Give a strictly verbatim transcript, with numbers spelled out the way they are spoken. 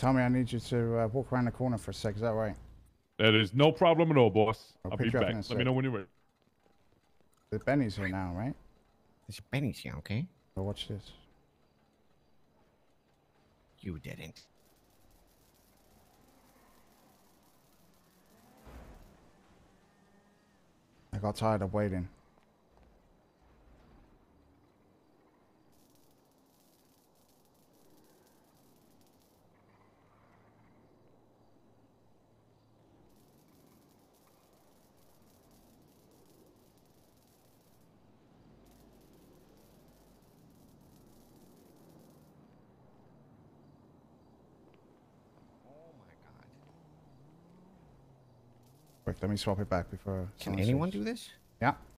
Tommy, I need you to uh, walk around the corner for a sec. Is that right? That is no problem at all, boss. I'll I'll pick be you up back. in a Let sec. me know when you're ready. The Benny's here now, right? This Benny's here, okay? So watch this. You didn't. I got tired of waiting. Quick, let me swap it back before. Can anyone do this? Yeah.